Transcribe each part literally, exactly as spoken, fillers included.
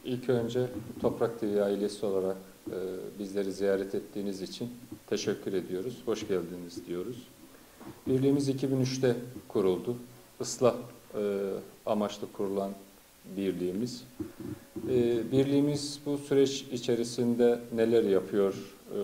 İlk önce Toprak T V ailesi olarak e, bizleri ziyaret ettiğiniz için teşekkür ediyoruz. Hoş geldiniz diyoruz. Birliğimiz iki bin üçte kuruldu. Islah e, amaçlı kurulan birliğimiz. E, birliğimiz bu süreç içerisinde neler yapıyor?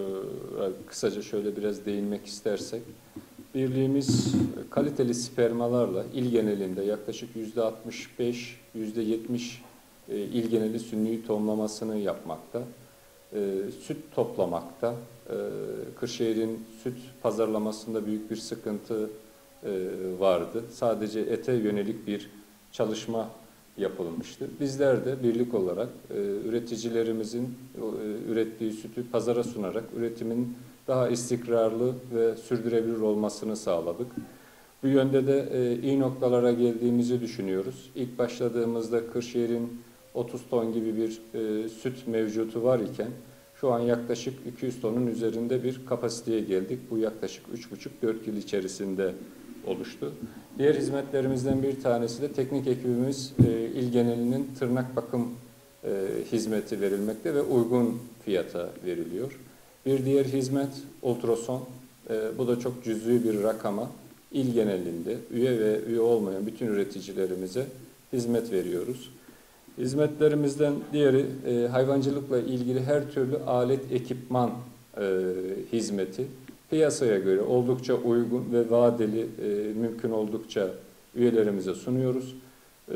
E, kısaca şöyle biraz değinmek istersek. Birliğimiz kaliteli spermalarla il genelinde yaklaşık yüzde altmış beş, yüzde yetmiş il geneli sünni tohumlamasını yapmakta. E, süt toplamakta. E, Kırşehir'in süt pazarlamasında büyük bir sıkıntı e, vardı. Sadece ete yönelik bir çalışma yapılmıştı. Bizler de birlik olarak e, üreticilerimizin e, ürettiği sütü pazara sunarak üretimin daha istikrarlı ve sürdürülebilir olmasını sağladık. Bu yönde de e, iyi noktalara geldiğimizi düşünüyoruz. İlk başladığımızda Kırşehir'in otuz ton gibi bir e, süt mevcutu var iken şu an yaklaşık iki yüz tonun üzerinde bir kapasiteye geldik. Bu yaklaşık üç buçuk dört yıl içerisinde oluştu. Diğer hizmetlerimizden bir tanesi de teknik ekibimiz e, il genelinin tırnak bakım e, hizmeti verilmekte ve uygun fiyata veriliyor. Bir diğer hizmet ultrason. E, bu da çok cüzi bir rakama il genelinde üye ve üye olmayan bütün üreticilerimize hizmet veriyoruz. Hizmetlerimizden diğeri e, hayvancılıkla ilgili her türlü alet, ekipman e, hizmeti piyasaya göre oldukça uygun ve vadeli e, mümkün oldukça üyelerimize sunuyoruz. E,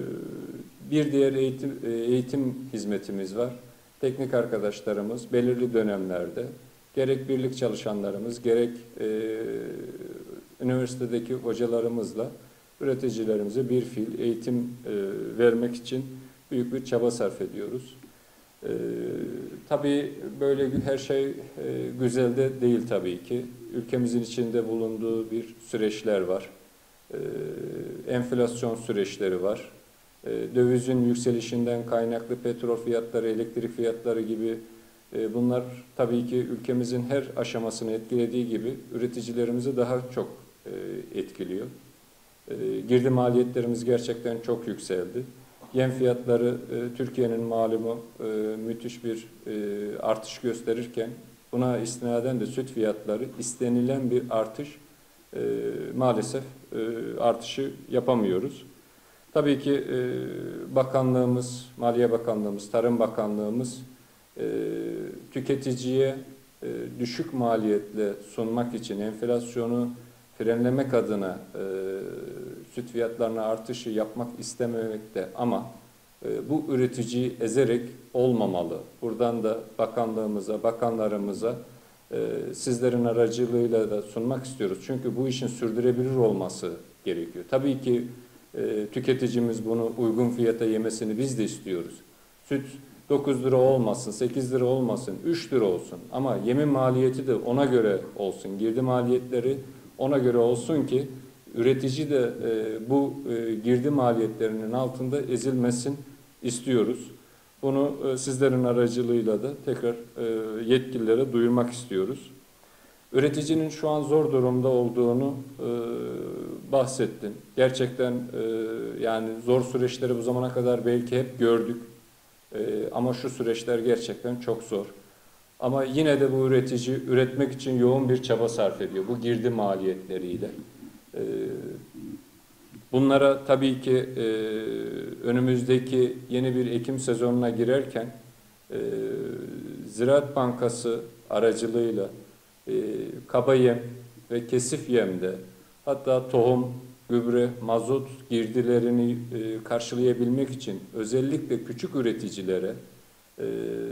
bir diğer eğitim, e, eğitim hizmetimiz var. Teknik arkadaşlarımız belirli dönemlerde gerek birlik çalışanlarımız gerek e, üniversitedeki hocalarımızla üreticilerimize bir fiil eğitim e, vermek için büyük bir çaba sarf ediyoruz. Ee, tabii böyle her şey e, güzel de değil tabii ki. Ülkemizin içinde bulunduğu bir süreçler var. Ee, enflasyon süreçleri var. Ee, dövizin yükselişinden kaynaklı petrol fiyatları, elektrik fiyatları gibi e, bunlar tabii ki ülkemizin her aşamasını etkilediği gibi üreticilerimizi daha çok e, etkiliyor. E, girdi maliyetlerimiz gerçekten çok yükseldi. Yem fiyatları e, Türkiye'nin malumu e, müthiş bir e, artış gösterirken buna istinaden de süt fiyatları istenilen bir artış e, maalesef e, artışı yapamıyoruz. Tabii ki e, bakanlığımız, Maliye Bakanlığımız, Tarım Bakanlığımız e, tüketiciye e, düşük maliyetle sunmak için enflasyonu frenlemek adına e, süt fiyatlarına artışı yapmak istememekte ama e, bu üreticiyi ezerek olmamalı. Buradan da bakanlığımıza, bakanlarımıza e, sizlerin aracılığıyla da sunmak istiyoruz. Çünkü bu işin sürdürülebilir olması gerekiyor. Tabii ki e, tüketicimiz bunu uygun fiyata yemesini biz de istiyoruz. Süt dokuz lira olmasın, sekiz lira olmasın, üç lira olsun ama yemin maliyeti de ona göre olsun. Girdi maliyetleri ona göre olsun ki üretici de e, bu e, girdi maliyetlerinin altında ezilmesin istiyoruz. Bunu e, sizlerin aracılığıyla da tekrar e, yetkililere duyurmak istiyoruz. Üreticinin şu an zor durumda olduğunu e, bahsettim. Gerçekten e, yani zor süreçleri bu zamana kadar belki hep gördük. E, ama şu süreçler gerçekten çok zor. Ama yine de bu üretici üretmek için yoğun bir çaba sarf ediyor bu girdi maliyetleriyle. Ee, bunlara tabii ki e, önümüzdeki yeni bir ekim sezonuna girerken e, Ziraat Bankası aracılığıyla e, kaba yem ve kesif yemde hatta tohum, gübre, mazot girdilerini e, karşılayabilmek için özellikle küçük üreticilere e,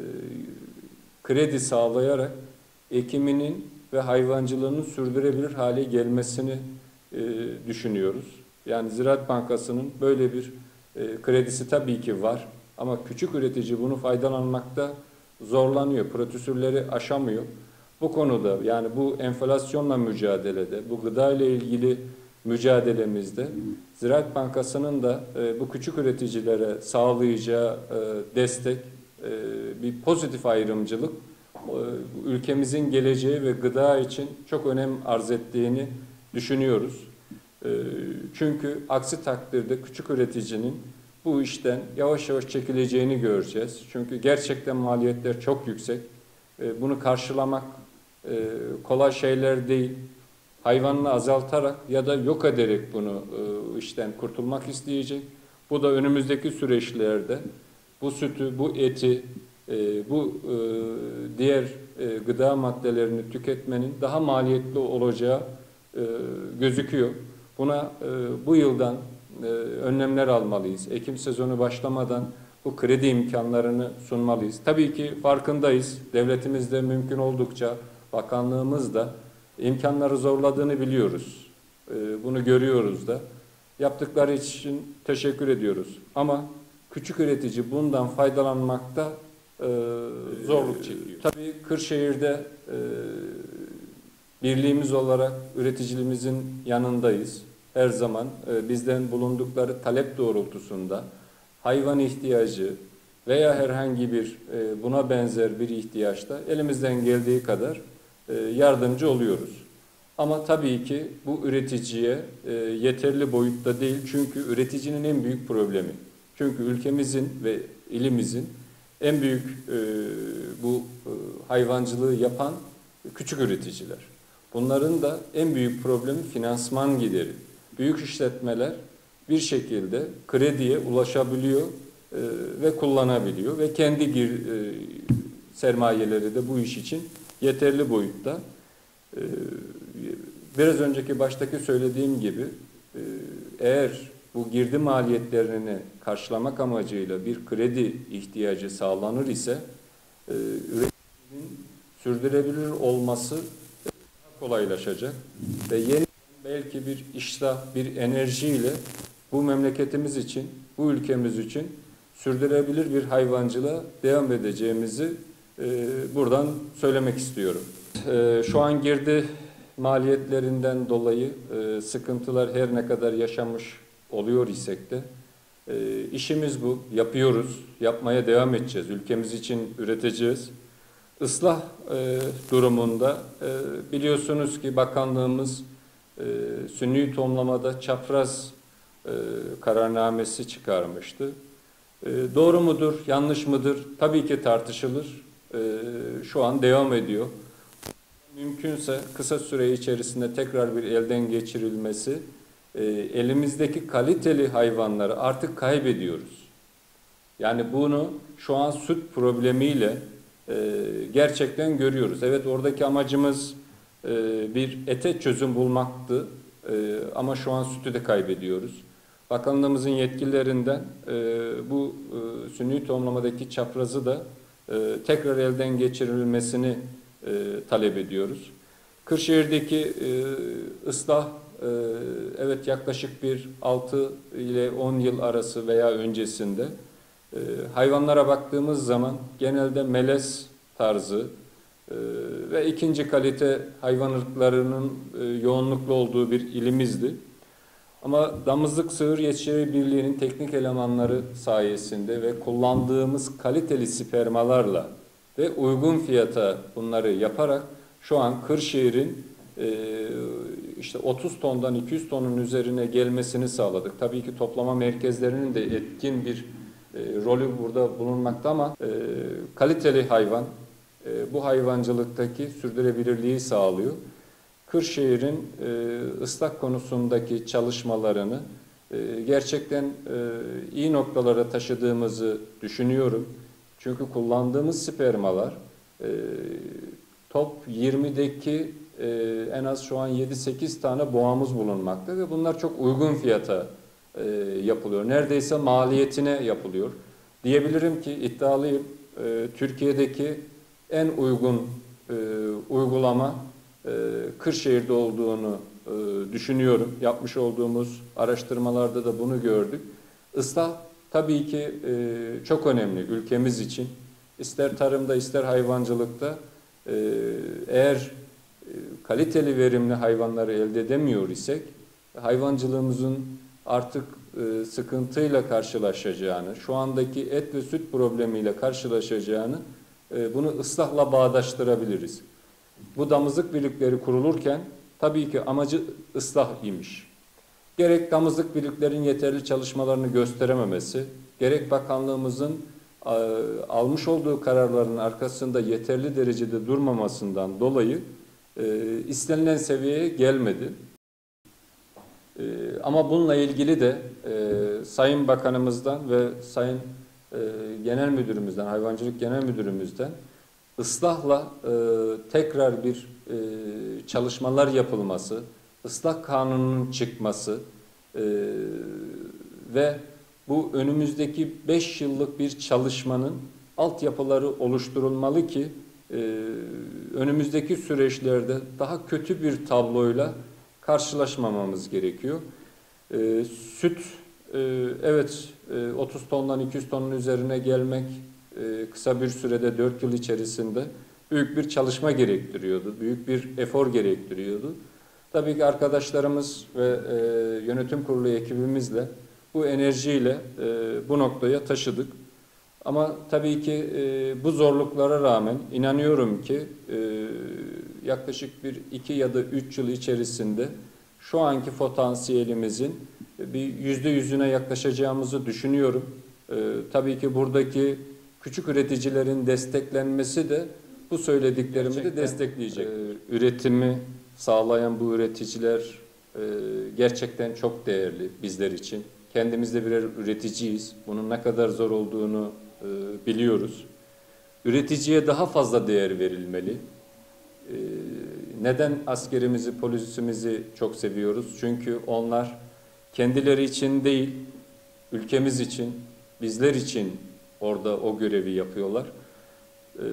kredi sağlayarak ekiminin ve hayvancılığının sürdürebilir hale gelmesini e, düşünüyoruz. Yani Ziraat Bankası'nın böyle bir e, kredisi tabii ki var ama küçük üretici bunu faydalanmakta zorlanıyor, prosedürleri aşamıyor. Bu konuda yani bu enflasyonla mücadelede, bu gıda ile ilgili mücadelemizde Ziraat Bankası'nın da e, bu küçük üreticilere sağlayacağı e, destek, bir pozitif ayrımcılık ülkemizin geleceği ve gıda için çok önem arz ettiğini düşünüyoruz. Çünkü aksi takdirde küçük üreticinin bu işten yavaş yavaş çekileceğini göreceğiz. Çünkü gerçekten maliyetler çok yüksek. E, bunu karşılamak e, kolay şeyler değil. Hayvanını azaltarak ya da yok ederek bunu e, işten kurtulmak isteyecek. Bu da önümüzdeki süreçlerde bu sütü, bu eti, e, bu e, diğer e, gıda maddelerini tüketmenin daha maliyetli olacağı e, gözüküyor. Buna e, bu yıldan e, önlemler almalıyız. Ekim sezonu başlamadan bu kredi imkanlarını sunmalıyız. Tabii ki farkındayız. Devletimiz de mümkün oldukça, bakanlığımız da imkanları zorladığını biliyoruz. E, bunu görüyoruz da. Yaptıkları için teşekkür ediyoruz. Ama küçük üretici bundan faydalanmakta e, zorluk çekiyor. Tabii Kırşehir'de e, birliğimiz olarak üreticiliğimizin yanındayız. Her zaman e, bizden bulundukları talep doğrultusunda hayvan ihtiyacı veya herhangi bir e, buna benzer bir ihtiyaçta elimizden geldiği kadar e, yardımcı oluyoruz. Ama tabii ki bu üreticiye e, yeterli boyutta değil. Çünkü üreticinin en büyük problemi. Çünkü ülkemizin ve ilimizin en büyük e, bu e, hayvancılığı yapan küçük üreticiler. Bunların da en büyük problemi finansman gideri. Büyük işletmeler bir şekilde krediye ulaşabiliyor e, ve kullanabiliyor ve kendi gir, e, sermayeleri de bu iş için yeterli boyutta. E, biraz önceki baştaki söylediğim gibi e, eğer bu girdi maliyetlerini karşılamak amacıyla bir kredi ihtiyacı sağlanır ise e, üreticinin sürdürülebilir olması kolaylaşacak ve yeni belki bir iştah, bir enerjiyle bu memleketimiz için, bu ülkemiz için sürdürülebilir bir hayvancılığa devam edeceğimizi e, buradan söylemek istiyorum. E, şu an girdi maliyetlerinden dolayı e, sıkıntılar her ne kadar yaşamış oluyor isek de e, işimiz bu, yapıyoruz, yapmaya devam edeceğiz, ülkemiz için üreteceğiz. Islah e, durumunda e, biliyorsunuz ki bakanlığımız e, sünni tohumlamada çapraz e, kararnamesi çıkarmıştı. E, doğru mudur, yanlış mıdır? Tabii ki tartışılır. E, şu an devam ediyor. Mümkünse kısa süre içerisinde tekrar bir elden geçirilmesi, e, elimizdeki kaliteli hayvanları artık kaybediyoruz. Yani bunu şu an süt problemiyle gerçekten görüyoruz. Evet, oradaki amacımız bir ete çözüm bulmaktı ama şu an sütü de kaybediyoruz. Bakanlığımızın yetkililerinden bu sünni tohumlamadaki çaprazı da tekrar elden geçirilmesini talep ediyoruz. Kırşehir'deki ıslah evet yaklaşık bir altı ile on yıl arası veya öncesinde Ee, hayvanlara baktığımız zaman genelde melez tarzı e, ve ikinci kalite hayvan ırklarının e, yoğunluklu olduğu bir ilimizdi. Ama Damızlık Sığır Yetişleri Birliği'nin teknik elemanları sayesinde ve kullandığımız kaliteli spermalarla ve uygun fiyata bunları yaparak şu an Kırşehir'in e, işte otuz tondan iki yüz tonun üzerine gelmesini sağladık. Tabii ki toplama merkezlerinin de etkin bir E, rolü burada bulunmakta ama e, kaliteli hayvan e, bu hayvancılıktaki sürdürülebilirliği sağlıyor. Kırşehir'in e, ıslah konusundaki çalışmalarını e, gerçekten e, iyi noktalara taşıdığımızı düşünüyorum. Çünkü kullandığımız spermalar e, top yirmideki e, en az şu an yedi sekiz tane boğamız bulunmakta ve bunlar çok uygun fiyata E, yapılıyor. Neredeyse maliyetine yapılıyor. Diyebilirim ki iddialıyım. E, Türkiye'deki en uygun e, uygulama e, Kırşehir'de olduğunu e, düşünüyorum. Yapmış olduğumuz araştırmalarda da bunu gördük. Islah tabii ki e, çok önemli ülkemiz için. İster tarımda ister hayvancılıkta e, eğer e, kaliteli verimli hayvanları elde edemiyor isek hayvancılığımızın artık e, sıkıntıyla karşılaşacağını, şu andaki et ve süt problemiyle karşılaşacağını, e, bunu ıslahla bağdaştırabiliriz. Bu damızlık birlikleri kurulurken tabii ki amacı ıslah imiş. Gerek damızlık birliklerin yeterli çalışmalarını gösterememesi, gerek bakanlığımızın e, almış olduğu kararların arkasında yeterli derecede durmamasından dolayı e, istenilen seviyeye gelmedi. E, ama bununla ilgili de e, Sayın Bakanımızdan ve Sayın e, Genel Müdürümüzden, Hayvancılık Genel Müdürümüzden ıslahla e, tekrar bir e, çalışmalar yapılması, ıslah kanununun çıkması e, ve bu önümüzdeki beş yıllık bir çalışmanın altyapıları oluşturulmalı ki e, önümüzdeki süreçlerde daha kötü bir tabloyla karşılaşmamamız gerekiyor. E, süt, e, evet e, otuz tondan iki yüz tonun üzerine gelmek e, kısa bir sürede dört yıl içerisinde büyük bir çalışma gerektiriyordu, büyük bir efor gerektiriyordu. Tabii ki arkadaşlarımız ve e, yönetim kurulu ekibimizle bu enerjiyle e, bu noktaya taşıdık. Ama tabii ki e, bu zorluklara rağmen inanıyorum ki e, yaklaşık bir iki ya da üç yıl içerisinde şu anki potansiyelimizin bir yüzde yüzüne yaklaşacağımızı düşünüyorum. E, tabii ki buradaki küçük üreticilerin desteklenmesi de bu söylediklerimi de destekleyecek. E, üretimi sağlayan bu üreticiler e, gerçekten çok değerli bizler için. Kendimiz de birer üreticiyiz. Bunun ne kadar zor olduğunu e, biliyoruz. Üreticiye daha fazla değer verilmeli. E, neden askerimizi, polisimizi çok seviyoruz? Çünkü onlar kendileri için değil, ülkemiz için, bizler için orada o görevi yapıyorlar. E,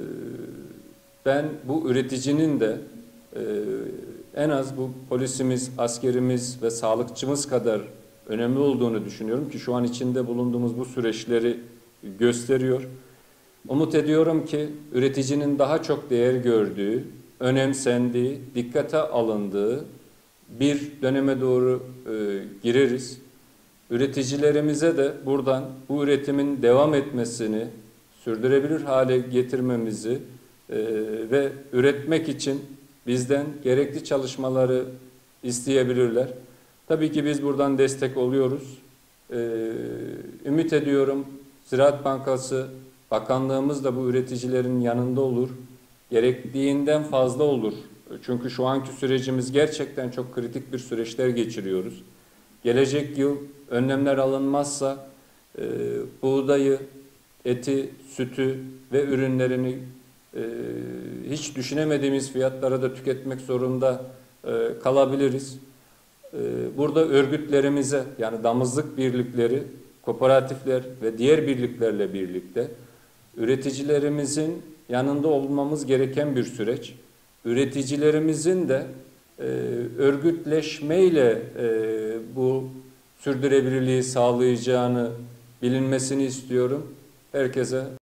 ben bu üreticinin de e, en az bu polisimiz, askerimiz ve sağlıkçımız kadar önemli olduğunu düşünüyorum ki şu an içinde bulunduğumuz bu süreçleri gösteriyor. Umut ediyorum ki üreticinin daha çok değer gördüğü, önemsendiği, dikkate alındığı bir döneme doğru e, gireriz. Üreticilerimize de buradan bu üretimin devam etmesini, sürdürebilir hale getirmemizi e, ve üretmek için bizden gerekli çalışmaları isteyebilirler. Tabii ki biz buradan destek oluyoruz. Ee, ümit ediyorum Ziraat Bankası, bakanlığımız da bu üreticilerin yanında olur. Gerektiğinden fazla olur. Çünkü şu anki sürecimiz gerçekten çok kritik bir süreçler geçiriyoruz. Gelecek yıl önlemler alınmazsa e, buğdayı, eti, sütü ve ürünlerini e, hiç düşünemediğimiz fiyatlara da tüketmek zorunda e, kalabiliriz. Burada örgütlerimize, yani damızlık birlikleri, kooperatifler ve diğer birliklerle birlikte üreticilerimizin yanında olmamız gereken bir süreç. Üreticilerimizin de e, örgütleşmeyle e, bu sürdürülebilirliği sağlayacağını bilinmesini istiyorum. Herkese